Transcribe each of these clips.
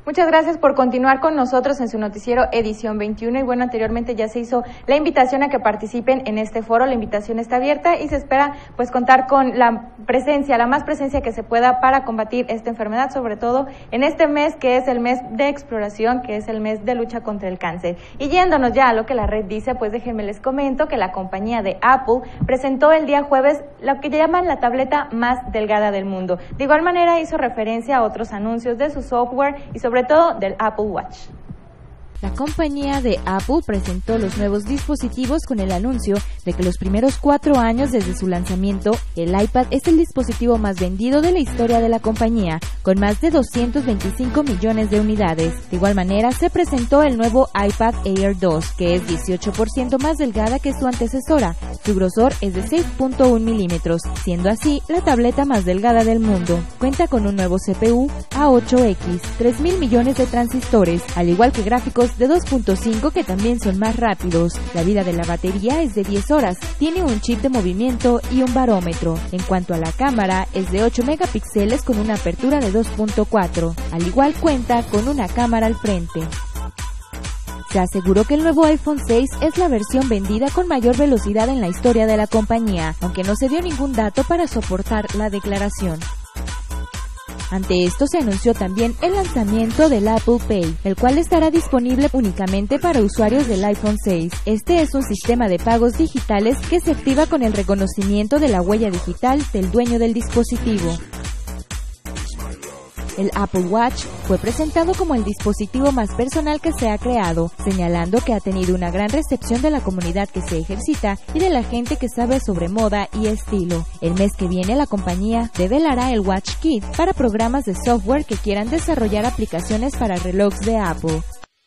Muchas gracias por continuar con nosotros en su noticiero Edición 21 y bueno, anteriormente ya se hizo la invitación a que participen en este foro, la invitación está abierta y se espera pues contar con la más presencia que se pueda para combatir esta enfermedad, sobre todo en este mes que es el mes de exploración, que es el mes de lucha contra el cáncer. Y yéndonos ya a lo que la red dice, pues déjenme les comento que la compañía de Apple presentó el día jueves lo que llaman la tableta más delgada del mundo. De igual manera hizo referencia a otros anuncios de su software y sobre todo del Apple Watch. La compañía de Apple presentó los nuevos dispositivos con el anuncio de que los primeros 4 años desde su lanzamiento, el iPad es el dispositivo más vendido de la historia de la compañía, con más de 225 millones de unidades. De igual manera, se presentó el nuevo iPad Air 2, que es 18% más delgada que su antecesora. Su grosor es de 6.1 milímetros, siendo así la tableta más delgada del mundo. Cuenta con un nuevo CPU A8X, 3.000 millones de transistores, al igual que gráficos de 2.5 que también son más rápidos. La vida de la batería es de 10 horas, tiene un chip de movimiento y un barómetro. En cuanto a la cámara, es de 8 megapíxeles con una apertura de 2.4. Al igual cuenta con una cámara al frente. Se aseguró que el nuevo iPhone 6 es la versión vendida con mayor velocidad en la historia de la compañía, aunque no se dio ningún dato para soportar la declaración. Ante esto se anunció también el lanzamiento del Apple Pay, el cual estará disponible únicamente para usuarios del iPhone 6. Este es un sistema de pagos digitales que se activa con el reconocimiento de la huella digital del dueño del dispositivo. El Apple Watch fue presentado como el dispositivo más personal que se ha creado, señalando que ha tenido una gran recepción de la comunidad que se ejercita y de la gente que sabe sobre moda y estilo. El mes que viene la compañía develará el Watch Kit para programas de software que quieran desarrollar aplicaciones para relojes de Apple.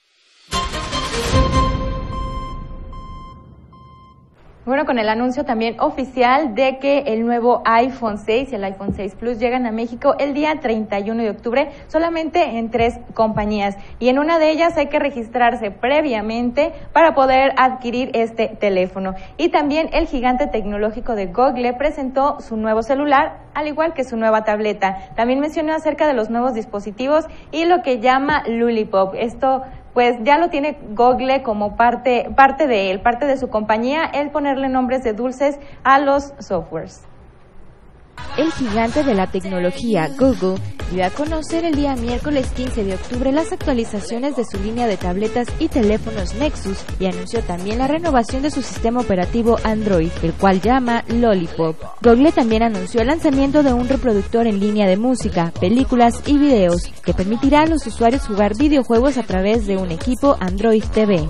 Bueno, con el anuncio también oficial de que el nuevo iPhone 6 y el iPhone 6 Plus llegan a México el día 31 de octubre, solamente en 3 compañías. Y en una de ellas hay que registrarse previamente para poder adquirir este teléfono. Y también el gigante tecnológico de Google presentó su nuevo celular, al igual que su nueva tableta. También mencionó acerca de los nuevos dispositivos y lo que llama Lollipop. Esto pues ya lo tiene Google como parte de él, parte de su compañía, el ponerle nombres de dulces a los softwares. El gigante de la tecnología, Google, dio a conocer el día miércoles 15 de octubre las actualizaciones de su línea de tabletas y teléfonos Nexus y anunció también la renovación de su sistema operativo Android, el cual llama Lollipop. Google también anunció el lanzamiento de un reproductor en línea de música, películas y videos, que permitirá a los usuarios jugar videojuegos a través de un equipo Android TV.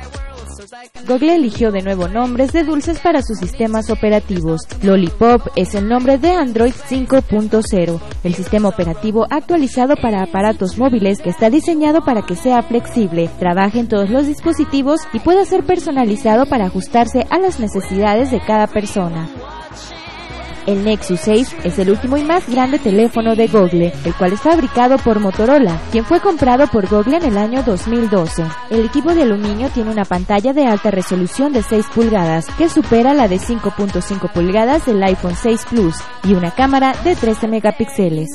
Google eligió de nuevo nombres de dulces para sus sistemas operativos. Lollipop es el nombre de Android 5.0, el sistema operativo actualizado para aparatos móviles que está diseñado para que sea flexible, trabaje en todos los dispositivos y pueda ser personalizado para ajustarse a las necesidades de cada persona. El Nexus 6 es el último y más grande teléfono de Google, el cual es fabricado por Motorola, quien fue comprado por Google en el año 2012. El equipo de aluminio tiene una pantalla de alta resolución de 6 pulgadas, que supera la de 5.5 pulgadas del iPhone 6 Plus, y una cámara de 13 megapíxeles.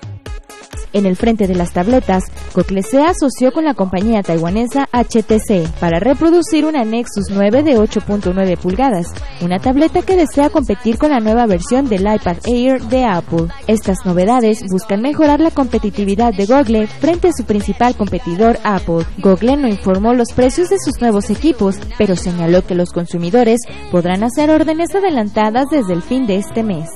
En el frente de las tabletas, Google se asoció con la compañía taiwanesa HTC para reproducir una Nexus 9 de 8.9 pulgadas, una tableta que desea competir con la nueva versión del iPad Air de Apple. Estas novedades buscan mejorar la competitividad de Google frente a su principal competidor Apple. Google no informó los precios de sus nuevos equipos, pero señaló que los consumidores podrán hacer órdenes adelantadas desde el fin de este mes.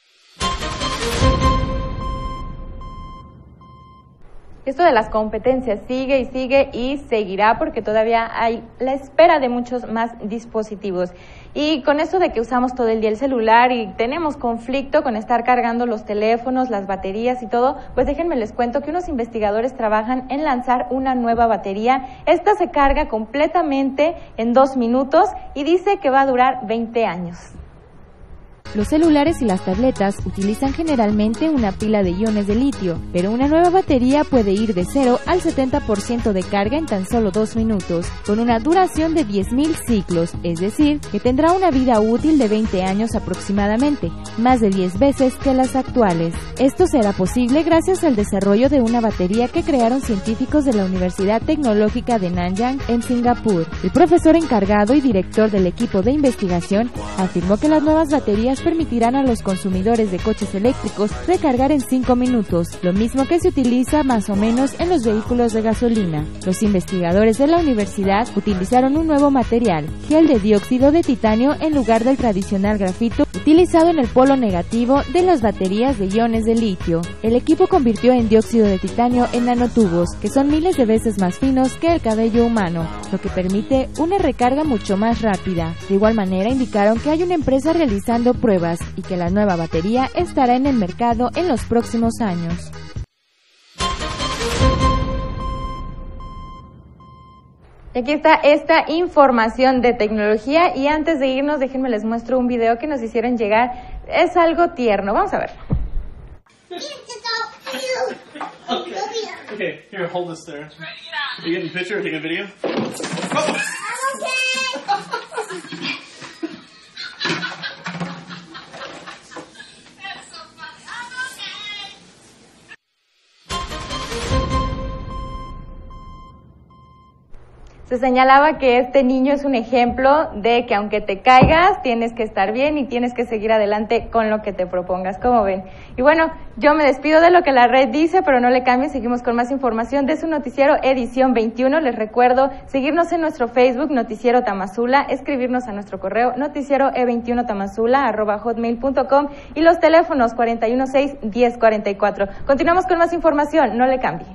Esto de las competencias sigue y seguirá porque todavía hay la espera de muchos más dispositivos. Y con esto de que usamos todo el día el celular y tenemos conflicto con estar cargando los teléfonos, las baterías y todo, pues déjenme les cuento que unos investigadores trabajan en lanzar una nueva batería. Esta se carga completamente en 2 minutos y dice que va a durar 20 años. Los celulares y las tabletas utilizan generalmente una pila de iones de litio, pero una nueva batería puede ir de 0 al 70% de carga en tan solo 2 minutos, con una duración de 10.000 ciclos, es decir, que tendrá una vida útil de 20 años aproximadamente, más de 10 veces que las actuales. Esto será posible gracias al desarrollo de una batería que crearon científicos de la Universidad Tecnológica de Nanyang en Singapur. El profesor encargado y director del equipo de investigación afirmó que las nuevas baterías permitirán a los consumidores de coches eléctricos recargar en 5 minutos, lo mismo que se utiliza más o menos en los vehículos de gasolina. Los investigadores de la universidad utilizaron un nuevo material, gel de dióxido de titanio en lugar del tradicional grafito utilizado en el polo negativo de las baterías de iones de litio. El equipo convirtió en dióxido de titanio en nanotubos, que son miles de veces más finos que el cabello humano, lo que permite una recarga mucho más rápida. De igual manera indicaron que hay una empresa realizando pruebas y que la nueva batería estará en el mercado en los próximos años. Y aquí está esta información de tecnología y antes de irnos déjenme les muestro un video que nos hicieron llegar. Es algo tierno, vamos a ver. Okay, here, hold this there. Are you getting a picture or taking a video? Se señalaba que este niño es un ejemplo de que aunque te caigas, tienes que estar bien y tienes que seguir adelante con lo que te propongas, como ven. Y bueno, yo me despido de lo que la red dice, pero no le cambien, seguimos con más información de su noticiero Edición 21. Les recuerdo seguirnos en nuestro Facebook, Noticiero Tamazula, escribirnos a nuestro correo noticieroe21tamazula@hotmail.com y los teléfonos 416-1044. Continuamos con más información, no le cambie.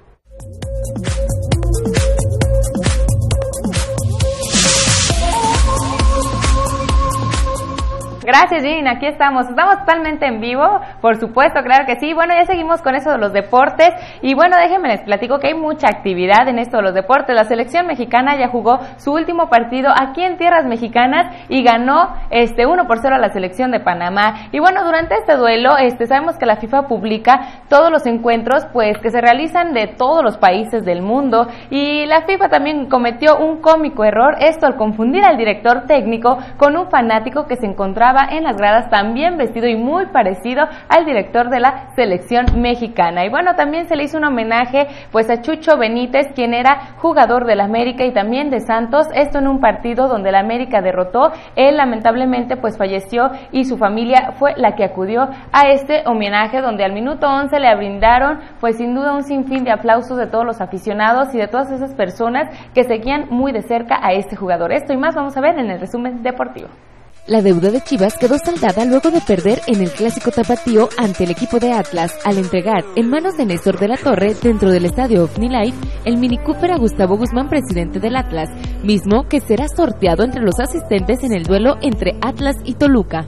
Gracias, Jean, aquí estamos totalmente en vivo, por supuesto, claro que sí. Bueno, ya seguimos con eso de los deportes y bueno, déjenme les platico que hay mucha actividad en esto de los deportes. La selección mexicana ya jugó su último partido aquí en tierras mexicanas y ganó 1-0 a la selección de Panamá. Y bueno, durante este duelo, sabemos que la FIFA publica todos los encuentros pues que se realizan de todos los países del mundo y la FIFA también cometió un cómico error, esto al confundir al director técnico con un fanático que se encontraba en las gradas también vestido y muy parecido al director de la selección mexicana. Y bueno, también se le hizo un homenaje pues a Chucho Benítez, quien era jugador del América y también de Santos, esto en un partido donde el América derrotó. Él lamentablemente pues falleció y su familia fue la que acudió a este homenaje donde al minuto 11 le brindaron pues sin duda un sinfín de aplausos de todos los aficionados y de todas esas personas que seguían muy de cerca a este jugador. Esto y más vamos a ver en el resumen deportivo. La deuda de Chivas quedó saldada luego de perder en el clásico tapatío ante el equipo de Atlas al entregar en manos de Néstor de la Torre dentro del estadio OmniLife el Mini Cooper a Gustavo Guzmán, presidente del Atlas, mismo que será sorteado entre los asistentes en el duelo entre Atlas y Toluca.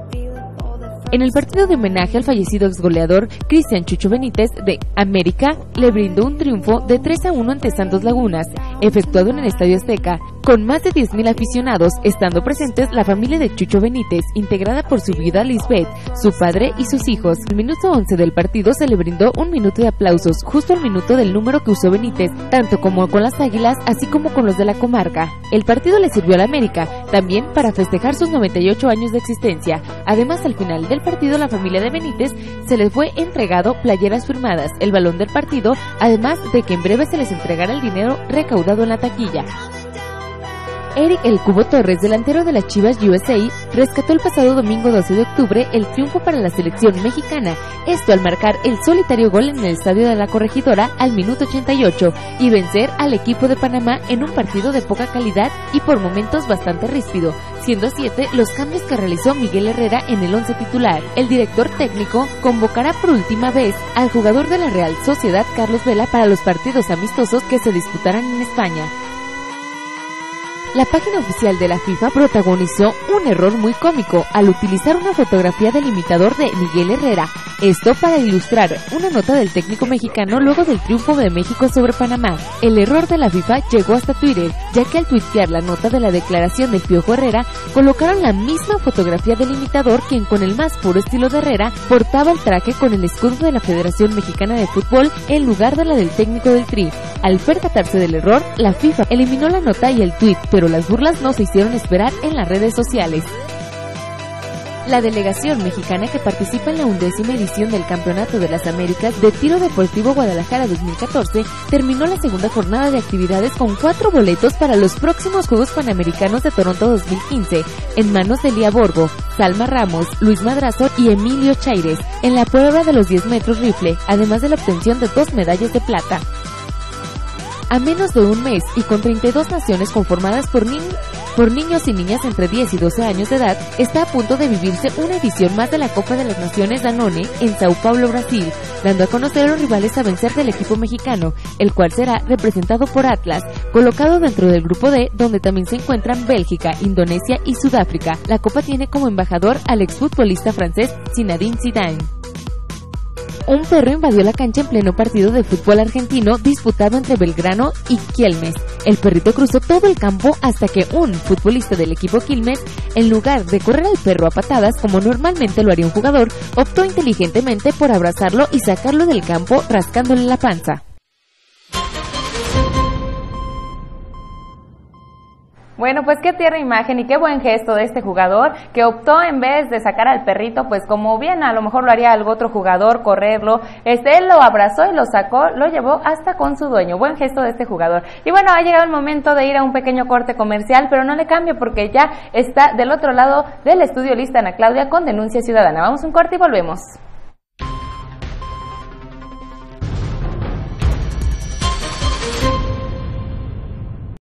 En el partido de homenaje al fallecido exgoleador Cristian Chucho Benítez de América, le brindó un triunfo de 3-1 ante Santos Lagunas, efectuado en el Estadio Azteca, con más de 10,000 aficionados, estando presentes la familia de Chucho Benítez, integrada por su viuda Lisbeth, su padre y sus hijos. El minuto 11 del partido se le brindó un minuto de aplausos, justo al minuto del número que usó Benítez, tanto como con las Águilas, así como con los de la comarca. El partido le sirvió al América, también para festejar sus 98 años de existencia. Además, al final del partido, la familia de Benítez se les fue entregado playeras firmadas, el balón del partido, además de que en breve se les entregará el dinero recaudado en la taquilla. Eric El Cubo Torres, delantero de las Chivas USA, rescató el pasado domingo 12 de octubre el triunfo para la selección mexicana, esto al marcar el solitario gol en el estadio de la Corregidora al minuto 88 y vencer al equipo de Panamá en un partido de poca calidad y por momentos bastante ríspido, siendo 7 los cambios que realizó Miguel Herrera en el 11 titular. El director técnico convocará por última vez al jugador de la Real Sociedad, Carlos Vela, para los partidos amistosos que se disputarán en España. La página oficial de la FIFA protagonizó un error muy cómico al utilizar una fotografía del imitador de Miguel Herrera, esto para ilustrar una nota del técnico mexicano luego del triunfo de México sobre Panamá. El error de la FIFA llegó hasta Twitter, ya que al tuitear la nota de la declaración del Piojo Herrera, colocaron la misma fotografía del imitador, quien con el más puro estilo de Herrera portaba el traje con el escudo de la Federación Mexicana de Fútbol en lugar de la del técnico del Tri. Al percatarse del error, la FIFA eliminó la nota y el tuit, pero las burlas no se hicieron esperar en las redes sociales. La delegación mexicana que participa en la 11ª edición del Campeonato de las Américas de Tiro Deportivo Guadalajara 2014 terminó la segunda jornada de actividades con 4 boletos para los próximos Juegos Panamericanos de Toronto 2015, en manos de Lía Borgo, Salma Ramos, Luis Madrazo y Emilio Chaires, en la prueba de los 10 metros rifle, además de la obtención de 2 medallas de plata. A menos de un mes y con 32 naciones conformadas por niños y niñas entre 10 y 12 años de edad, está a punto de vivirse una edición más de la Copa de las Naciones Danone en Sao Paulo, Brasil, dando a conocer a los rivales a vencer del equipo mexicano, el cual será representado por Atlas, colocado dentro del grupo D, donde también se encuentran Bélgica, Indonesia y Sudáfrica. La Copa tiene como embajador al exfutbolista francés Zinedine Zidane. Un perro invadió la cancha en pleno partido de fútbol argentino disputado entre Belgrano y Quilmes. El perrito cruzó todo el campo hasta que un futbolista del equipo Quilmes, en lugar de correr al perro a patadas como normalmente lo haría un jugador, optó inteligentemente por abrazarlo y sacarlo del campo rascándole la panza. Bueno, pues qué tierna imagen y qué buen gesto de este jugador que optó en vez de sacar al perrito, pues como bien a lo mejor lo haría algún otro jugador, correrlo, él lo abrazó y lo sacó, lo llevó hasta con su dueño. Buen gesto de este jugador. Y bueno, ha llegado el momento de ir a un pequeño corte comercial, pero no le cambie porque ya está del otro lado del estudio lista Ana Claudia con Denuncia Ciudadana. Vamos a un corte y volvemos.